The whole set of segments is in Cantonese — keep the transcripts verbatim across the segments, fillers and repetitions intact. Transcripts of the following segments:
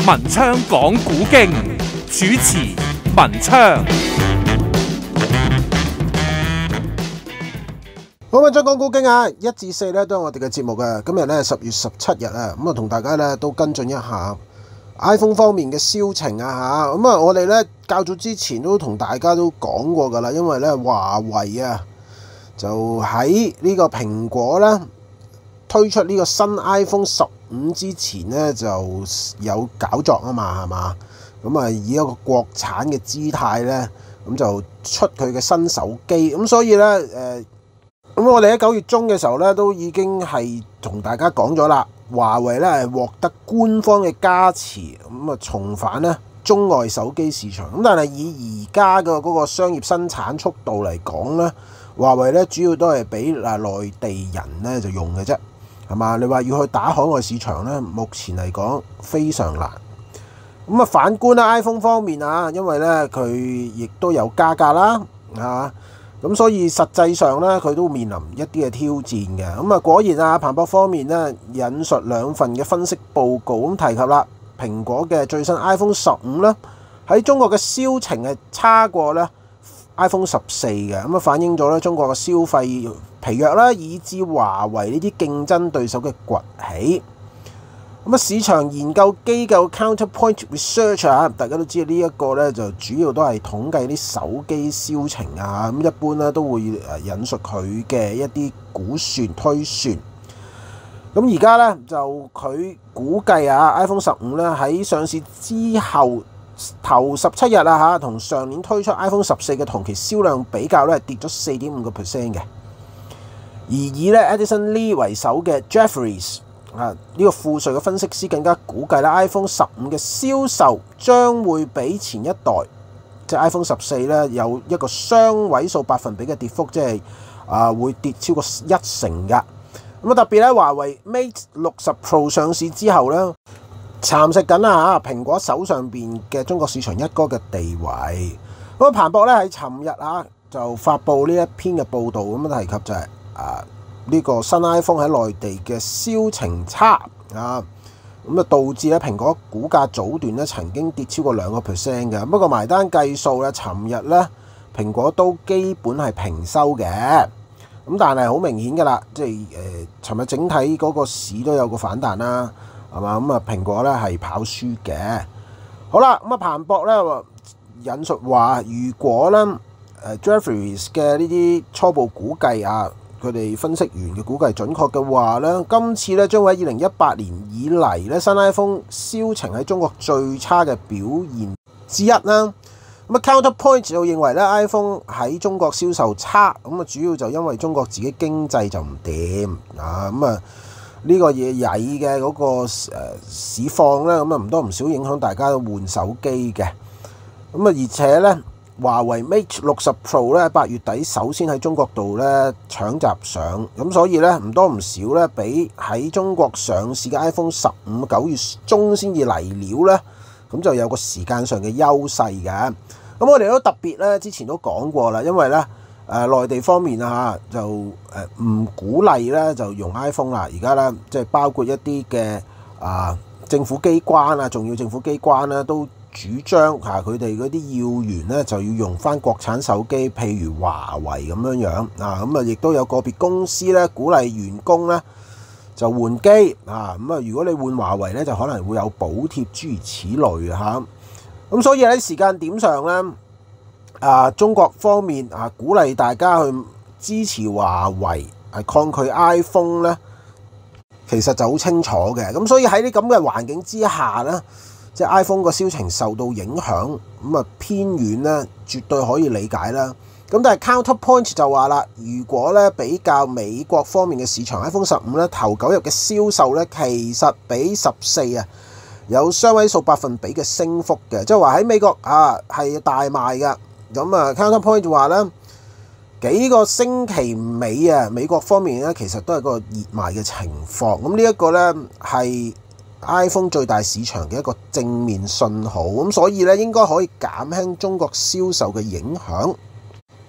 文昌講古經，主持文昌。 好，文昌講古經啊，一至四咧都係我哋嘅節目嘅。今日咧十月十七日啊，咁啊同大家咧都跟進一下 iPhone 方面嘅銷情啊吓。咁啊，我哋咧較早之前都同大家都講過噶啦，因為咧華為啊就喺呢個蘋果咧推出呢個新 iPhone 十五之前咧就有搞作啊嘛，係嘛？咁啊以一個國產嘅姿態咧，咁就出佢嘅新手機，咁所以咧誒，咁我哋喺九月中嘅時候咧都已經係同大家講咗啦，華為咧係獲得官方嘅加持，咁啊重返咧中外手機市場。咁但係以而家嘅嗰個商業生產速度嚟講咧，華為咧主要都係俾嗱內地人咧就用嘅啫。係嘛？你話要去打海外市場咧，目前嚟講非常難。咁啊，反觀咧 iPhone 方面啊，因為咧佢亦都有加價啦，啊，咁所以實際上咧佢都面臨一啲嘅挑戰嘅。咁啊，果然啊，彭博方面咧引述兩份嘅分析報告咁提及啦，蘋果嘅最新 iPhone 十五咧喺中國嘅銷情係差過咧 iPhone 十四嘅，咁啊反映咗咧中國嘅消費疲弱啦，以至華為呢啲競爭對手嘅崛起。咁啊，市場研究機構 Counterpoint Research 啊，大家都知道呢一個咧就主要都係統計啲手機銷情啊，咁一般咧都會引述佢嘅一啲估算推算。咁而家咧就佢估計啊 ，iPhone 十五咧喺上市之後頭十七日啊嚇，同上年推出 iPhone 十四嘅同期銷量比較咧，跌咗四點五個 percent 嘅。而以咧 Edison Lee 為首嘅 Jefferies 啊呢個富瑞嘅分析師更加估計咧 iPhone 十五嘅銷售將會比前一代即係 iPhone 十四咧有一個雙位數百分比嘅跌幅，即係啊會跌超過一成㗎。咁啊特別咧，華為 Mate 六十 Pro 上市之後咧，蠶食緊啊嚇蘋果手上邊嘅中國市場一哥嘅地位。咁啊彭博咧喺尋日啊就發布呢一篇嘅報導，咁啊提及就係、是。啊！呢、這個新 iPhone 喺內地嘅銷情差啊，咁啊導致咧蘋果股價早段咧曾經跌超過兩個 percent 嘅。不過埋單計數咧，尋日咧蘋果都基本係平收嘅。咁但係好明顯㗎啦，即係誒尋日整體嗰個市都有個反彈啦，係嘛？咁啊蘋果咧係跑輸嘅。好啦，咁啊彭博咧引述話，如果咧誒 Jefferies 嘅呢啲初步估計啊。佢哋分析員嘅估計準確嘅話咧，今次咧將會喺二零一八年以嚟咧新 iPhone 銷情喺中國最差嘅表現之一啦。咁啊 Counterpoint 就認為咧 iPhone 喺中國銷售差，咁啊主要就因為中國自己經濟就唔掂啊，咁啊呢個嘢曳嘅嗰個誒市況咧，咁啊唔多唔少影響大家換手機嘅。咁啊而且咧。華為 Mate 六十 Pro 咧八月底首先喺中國度咧搶閘上，咁所以咧唔多唔少咧比喺中國上市嘅 iPhone 十五九月中先至嚟料咧，咁就有個時間上嘅優勢嘅。咁我哋都特別咧之前都講過啦，因為咧誒內地方面啊就誒唔鼓勵咧就用 iPhone 啦，而家咧即係包括一啲嘅啊政府機關啊重要政府機關咧都。主張嚇佢哋嗰啲要員咧就要用翻國產手機，譬如華為咁樣樣啊，咁啊亦都有個別公司咧鼓勵員工咧就換機啊，咁啊如果你換華為咧就可能會有補貼諸如此類嚇，咁所以喺時間點上咧啊中國方面啊鼓勵大家去支持華為，係抗拒 iPhone 咧，其實就好清楚嘅。咁所以喺啲咁嘅環境之下咧。即係 iPhone 個銷情受到影響，咁啊偏遠咧，絕對可以理解啦。咁但係 Counterpoint 就話啦，如果咧比較美國方面嘅市場 ，iPhone 十五咧頭九日嘅銷售咧，其實比十四啊有雙位數百分比嘅升幅嘅，即係話喺美國啊係大賣㗎。咁啊 Counterpoint 就話咧幾個星期尾啊，美國方面咧其實都係個熱賣嘅情況。咁呢一個咧係。iPhone 最大市場嘅一個正面信號，咁所以咧應該可以減輕中國銷售嘅影響。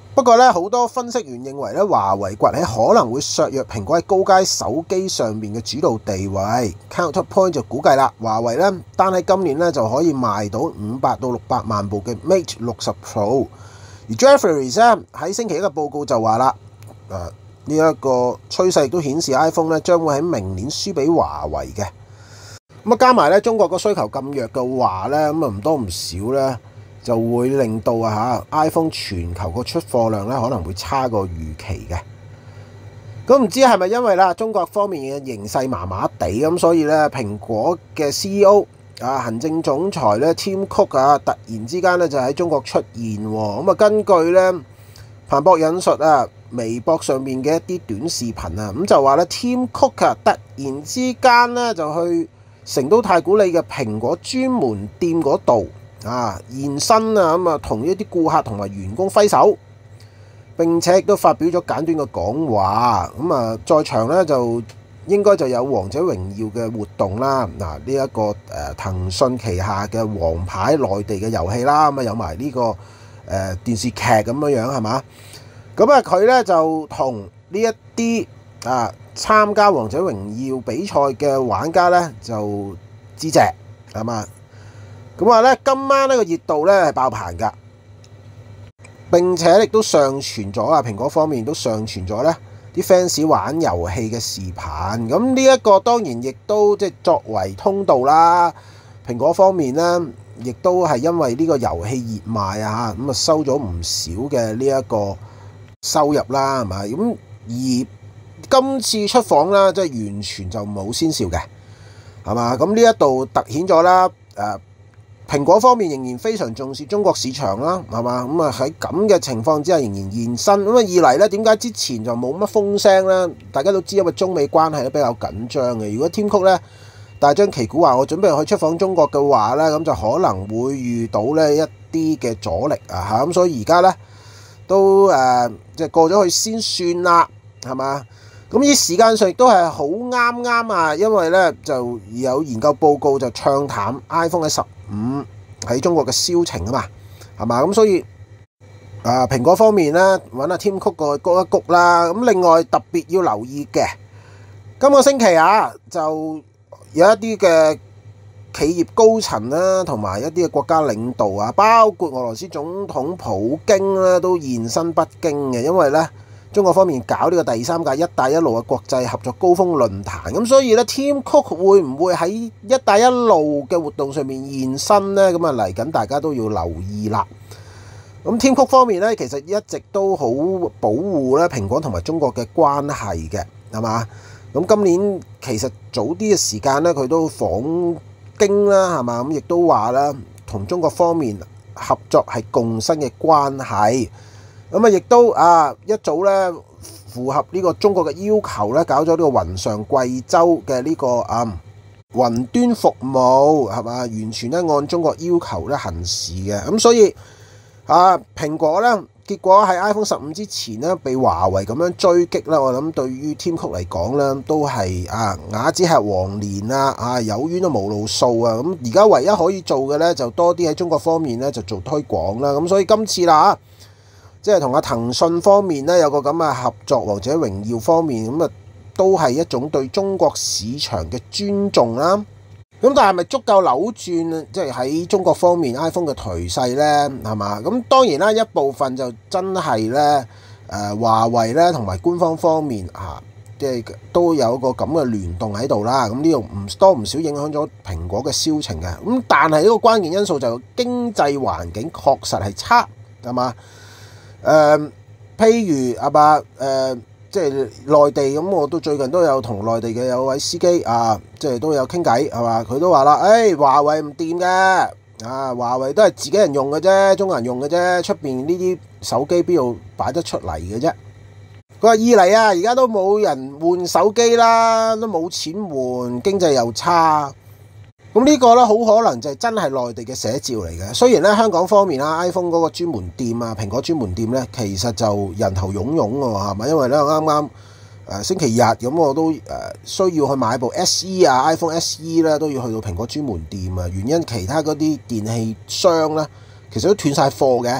不過咧，好多分析員認為咧，華為崛起可能會削弱蘋果喺高階手機上面嘅主導地位。Counterpoint 就估計啦，華為咧單喺今年咧就可以賣到五百到六百萬部嘅 Mate 六十 Pro。而 Jefferies 咧喺星期一嘅報告就話啦，誒呢一個趨勢亦都顯示 iPhone 咧將會喺明年輸俾華為嘅。咁啊加埋咧中國個需求咁弱嘅話咧，咁啊唔多唔少咧。就會令到啊嚇 iPhone 全球個出貨量咧可能會差過預期嘅。咁唔知係咪因為啦中國方面嘅形勢麻麻地咁，所以咧蘋果嘅 C E O 啊行政總裁咧 Tim Cook 啊突然之間咧就喺中國出現喎。咁啊根據咧彭博引述啊微博上面嘅一啲短視頻啊，咁就話咧 Tim Cook 啊突然之間咧就去成都太古里嘅蘋果專門店嗰度。啊現身啊咁啊，同一啲顧客同埋員工揮手，並且亦都發表咗簡短嘅講話。咁啊，在場咧就應該就有《王者榮耀》嘅活動啦。嗱，呢一個誒騰訊旗下嘅王牌內地嘅遊戲啦，咁啊有埋呢個誒電視劇咁樣樣係嘛？咁啊佢咧就同呢一啲啊參加《王者榮耀》比賽嘅玩家咧就致謝係嘛？咁話咧，今晚呢個熱度咧係爆棚㗎，並且亦都上傳咗啊！蘋果方面都上傳咗咧啲 fans 玩遊戲嘅視頻。咁呢一個當然亦都即係作為通道啦。蘋果方面咧，亦都係因為呢個遊戲熱賣啊，咁啊收咗唔少嘅呢一個收入啦，係咪？咁而今次出訪啦，即係完全就冇先兆嘅，係嘛？咁呢一度突顯咗啦，誒、呃。蘋果方面仍然非常重視中國市場啦，係嘛？咁啊喺咁嘅情況之下仍然現身。咁啊二嚟咧，點解之前就冇乜風聲咧？大家都知因為中美關係都比較緊張嘅。如果 Tim Cook咧大張旗鼓話我準備去出訪中國嘅話咧，咁就可能會遇到咧一啲嘅阻力啊嚇。咁所以而家咧都誒即係過咗去先算啦，係嘛？咁呢時間上亦都係好啱啱啊，因為咧就有研究報告就唱淡 iPhone 喺十五喺中國嘅銷情啊嘛，係嘛？咁所以啊蘋果方面咧揾阿 Tim Cook過去谷一谷啦。咁另外特別要留意嘅，今個星期啊就有一啲嘅企業高層啦，同埋一啲嘅國家領導啊，包括俄羅斯總統普京咧都現身北京嘅，因為咧。中國方面搞呢個第三屆一帶一路嘅國際合作高峰論壇，咁所以咧 Tim Cook 會唔會喺一帶一路嘅活動上面現身呢？咁啊嚟緊大家都要留意啦。咁 Tim Cook 方面咧，其實一直都好保護咧蘋果同埋中國嘅關係嘅，係嘛？咁今年其實早啲嘅時間咧，佢都訪京啦，係嘛？咁亦都話啦，同中國方面合作係共生嘅關係。咁啊，亦都啊一早咧符合呢個中國嘅要求咧，搞咗呢個雲上貴州嘅呢個啊雲端服務係嘛，完全咧按中國要求咧行事嘅。咁所以啊，蘋果咧結果喺 iPhone 十五之前咧被華為咁樣追擊啦，我諗對於 Tim Cook 嚟講咧都係啊啞子吃黃連啦，啊有冤都無路訴啊。咁而家唯一可以做嘅咧就多啲喺中國方面咧就做推廣啦。咁所以今次啦即係同阿騰訊方面咧有個咁嘅合作，王者榮耀方面咁啊，都係一種對中國市場嘅尊重啦。咁但係咪足夠扭轉即係喺中國方面 iPhone 嘅頹勢咧？係嘛？咁當然啦，一部分就真係咧誒華為咧同埋官方方面啊，即係都有個咁嘅聯動喺度啦。咁呢度唔多唔少影響咗蘋果嘅銷情嘅。咁但係呢個關鍵因素就經濟環境確實係差，係嘛？誒、呃，譬如阿伯誒，即係內地咁，我都最近都有同內地嘅有位司機啊，即係都有傾偈係嘛，佢都話啦，誒、哎，華為唔掂嘅，啊，華為都係自己人用嘅啫，中國人用嘅啫，出邊呢啲手機邊度擺得出嚟嘅啫？佢話二嚟啊，而家都冇人換手機啦，都冇錢換，經濟又差。咁呢個咧好可能就係真係內地嘅寫照嚟嘅。雖然咧香港方面啦 ，iPhone 嗰個專門店啊，蘋果專門店咧，其實就人頭湧湧嘅喎，係咪？因為咧啱啱誒星期日咁，我都誒需要去買部 S E 啊 ，iPhone S E 咧都要去到蘋果專門店啊。原因其他嗰啲電器商咧，其實都斷晒貨嘅。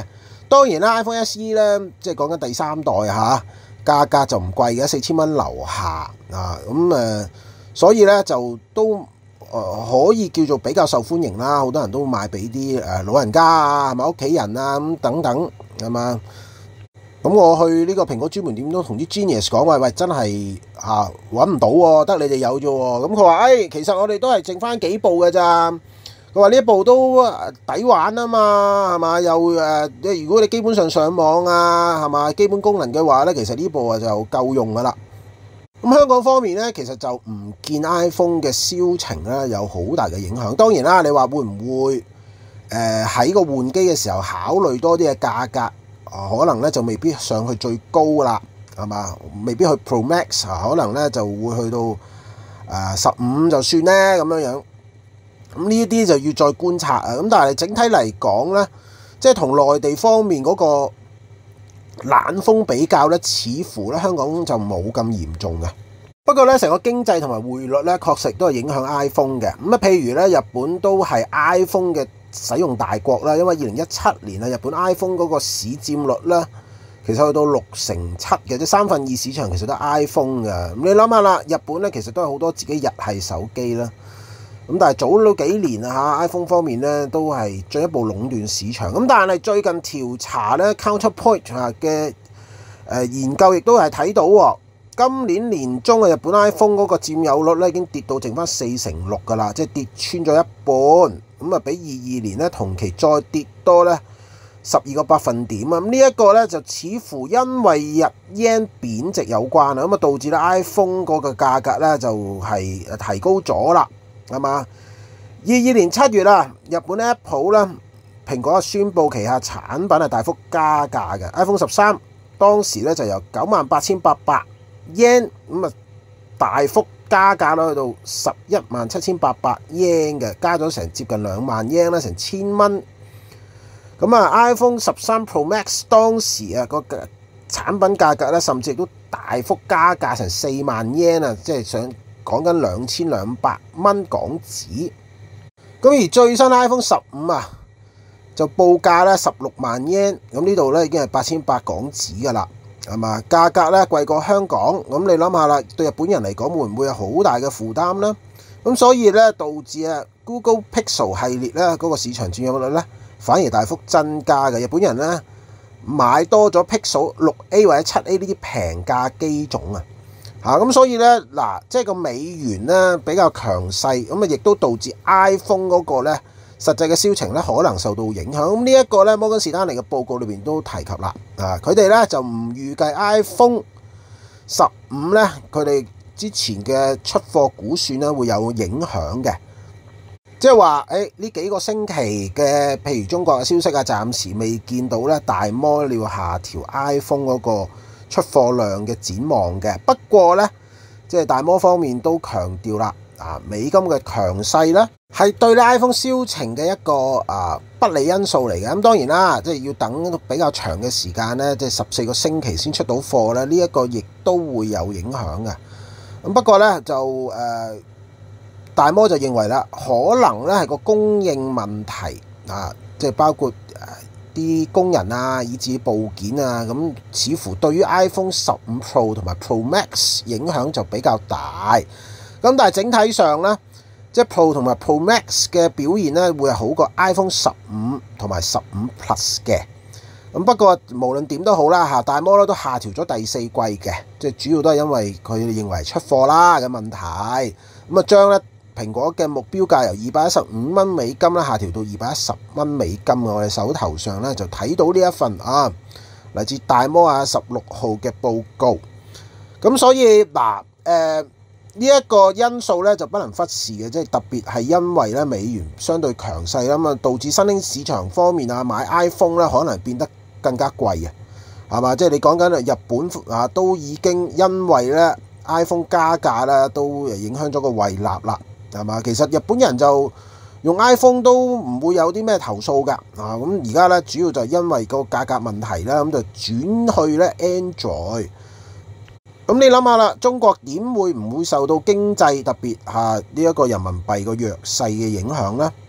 當然啦 ，iPhone S E 咧，即係講緊第三代嚇，價格就唔貴嘅，四千蚊樓下啊。咁誒，所以咧就都誒、呃、可以叫做比較受歡迎啦。好多人都買俾啲誒老人家啊，係咪屋企人啊咁等等係嘛？咁我去呢個蘋果專門店都同啲 Genius 講話，喂，真係啊揾唔到喎，得你哋有啫喎。咁佢話誒，其實我哋都係剩翻幾部嘅咋。佢話呢一部都抵玩啊嘛，係嘛？又誒，如果你基本上上網啊，係嘛？基本功能嘅話咧，其實呢部啊就夠用噶啦。咁香港方面咧，其實就唔見 iPhone 嘅銷情咧有好大嘅影響。當然啦，你話會唔會誒喺個換機嘅時候考慮多啲嘅價格啊？可能咧就未必上去最高啦，係嘛？未必去 Pro Max 啊，可能咧就會去到誒十五就算咧咁樣樣。咁呢啲就要再觀察啊！咁但係整體嚟講咧，即係同內地方面嗰個冷風比較咧，似乎咧香港就冇咁嚴重嘅。不過咧，成個經濟同埋匯率咧，確實都係影響 iPhone 嘅。咁啊，譬如咧，日本都係 iPhone 嘅使用大國啦，因為二零一七年啊，日本 iPhone 嗰個市佔率咧，其實去到六成七嘅，即三分二市場其實都係 iPhone 嘅。咁你諗下啦，日本咧其實都係好多自己日系手機啦。咁但係早咗幾年啊嚇 ，iPhone 方面咧都係進一步壟斷市場。咁但係最近調查咧 Counterpoint 嘅誒研究亦都係睇到喎，今年年中嘅日本 iPhone 嗰個佔有率咧已經跌到剩翻四成六㗎啦，即係跌穿咗一半。咁啊，比二二年咧同期再跌多咧十二個百分點啊。咁呢一個咧就似乎因為日 yen 貶值有關啊，咁啊導致咧 iPhone 嗰個價格咧就係提高咗啦。係嘛？二二年七月啊，日本 Apple 咧，蘋果宣布旗下產品係大幅加價嘅 iPhone 十三，當時咧就由九萬八千八百 yen 咁啊，大幅加價啦，去到十一萬七千八百 yen 嘅，加咗成接近兩萬 yen 啦，成千蚊。咁啊 ，iPhone 十三 Pro Max 當時啊個產品價格咧，甚至亦都大幅加價成四萬 yen 啊，即係想。講緊兩千兩百蚊港紙，咁而最新 iPhone 十五啊，就報價咧十六萬 yen，咁呢度咧已經係八千八港紙噶啦，係嘛？價格咧貴過香港，咁你諗下啦，對日本人嚟講會唔會有好大嘅負擔呢？咁所以咧導致啊 Google Pixel 系列咧嗰個市場佔有率咧反而大幅增加嘅，日本人咧買多咗 Pixel 六 A 或者七 A 呢啲平價機種啊。嚇咁、啊、所以咧嗱，即係個美元咧比較強勢，咁啊亦都導致 iPhone 嗰個咧實際嘅銷情咧可能受到影響。咁呢一個咧摩根士丹利嘅報告裏邊都提及啦，啊佢哋咧就唔預計 iPhone 十五咧佢哋之前嘅出貨估算咧會有影響嘅，即係話誒呢幾個星期嘅譬如中國嘅消息啊，暫時未見到咧大摩要下調 iPhone 嗰個出貨量嘅展望嘅。不過咧，即係大摩方面都強調啦，啊美金嘅強勢咧係對咧 iPhone 銷情嘅一個啊不利因素嚟嘅。咁當然啦，即係要等比較長嘅時間咧，即係十四個星期先出到貨咧，呢一個亦都會有影響嘅。咁不過咧就誒、呃、大摩就認為啦，可能咧係個供應問題啊，即係包括誒啲工人啊，以至部件啊，咁似乎對於 iPhone 十五 Pro 同埋 Pro Max 影響就比較大。咁但係整體上咧，即係 Pro 同埋 Pro Max 嘅表現咧，會係好過 iPhone 十五同埋十五 Plus 嘅。咁不過無論點都好啦嚇，大摩咧都下調咗第四季嘅，即係主要都係因為佢哋認為出貨啦嘅問題。咁啊將咧蘋果嘅目標價由二百一十五蚊美金咧下調到二百一十蚊美金。我哋手頭上咧就睇到呢一份啊嚟自大摩啊十六號嘅報告。咁所以嗱誒呢一個因素咧就不能忽視嘅，即係特別係因為咧美元相對強勢啦，咁啊導致新興市場方面啊買 iPhone 咧可能變得更加貴啊，係嘛？即係你講緊日本啊，都已經因為咧 iPhone 加價咧，都影響咗個惠納啦，係嘛？其實日本人就用 iPhone 都唔會有啲咩投訴㗎，啊咁而家咧主要就係因為個價格問題啦，咁就轉去咧 Android。咁你諗下啦，中國點會唔會受到經濟特別嚇呢一個人民幣個弱勢嘅影響呢？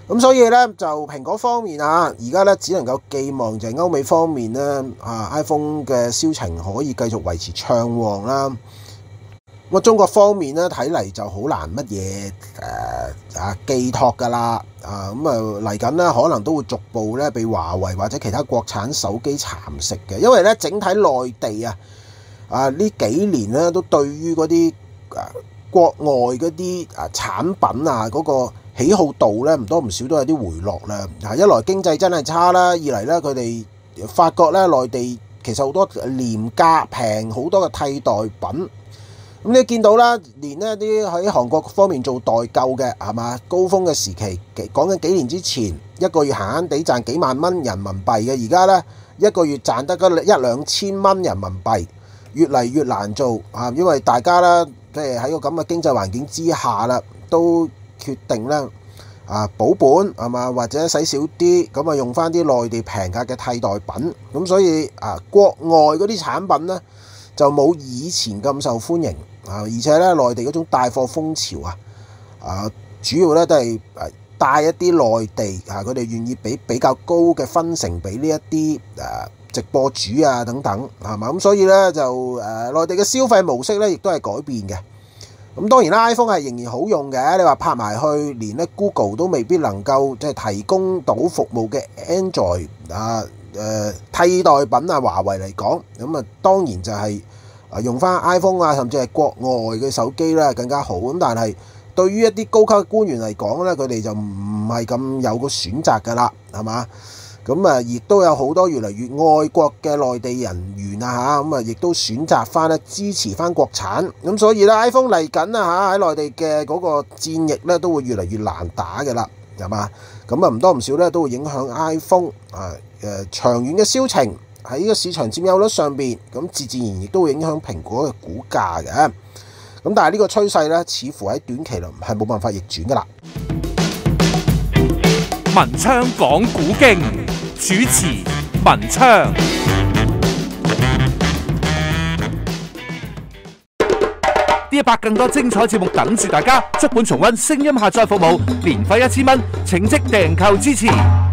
咁所以咧就蘋果方面啊，而家咧只能夠寄望就係歐美方面咧啊 iPhone 嘅銷情可以繼續維持暢旺啦。咁啊中國方面咧睇嚟就好難乜嘢誒啊寄託㗎啦。啊咁啊嚟緊咧可能都會逐步咧被華為或者其他國產手機蠶食嘅，因為咧整體內地啊啊呢幾年咧都對於嗰啲誒國外嗰啲誒產品啊嗰個喜好度咧唔多唔少都有啲回落啦。啊，一來經濟真係差啦，二嚟咧佢哋發覺咧內地其實好多廉價平好多嘅替代品。咁你見到啦，連呢啲喺韓國方面做代購嘅係嘛，高峰嘅時期講緊幾年之前，一個月閒閒地賺幾萬蚊人民幣嘅，而家咧一個月賺得嗰一兩千蚊人民幣，越嚟越難做啊！因為大家咧即係喺個咁嘅經濟環境之下啦，都決定咧啊保本係嘛，或者使少啲，咁啊用翻啲內地平價嘅替代品，咁所以啊國外嗰啲產品咧就冇以前咁受歡迎啊，而且咧內地嗰種帶貨風潮啊，啊主要咧都係誒帶一啲內地啊，佢哋願意俾比較高嘅分成俾呢一啲誒直播主啊等等係嘛，咁所以咧就誒內地嘅消費模式咧亦都係改變嘅。咁當然啦 ，iPhone 係仍然好用嘅。你話拍埋去，連咧 Google 都未必能夠即係提供到服務嘅 Android 啊誒、呃、替代品啊，華為嚟講，咁啊當然就係啊用翻 iPhone 啊，甚至係國外嘅手機咧更加好。咁但係對於一啲高級嘅官員嚟講咧，佢哋就唔係咁有個選擇㗎啦，係嘛？咁啊，亦都有好多越嚟越愛國嘅內地人員啊嚇，咁啊，亦都選擇翻咧支持翻國產，咁所以咧 iPhone 嚟緊啊嚇，喺內地嘅嗰個戰役咧都會越嚟越難打嘅啦，係嘛？咁啊唔多唔少咧都會影響 iPhone 啊誒長遠嘅銷情喺呢個市場佔有率上邊，咁自自然亦都會影響蘋果嘅股價嘅。咁但係呢個趨勢咧，似乎喺短期內係冇辦法逆轉噶啦。 文昌講古經，主持文昌。呢一百更多精彩節目等住大家，足本重溫聲音下載服務，年費一千蚊，請即訂購支持。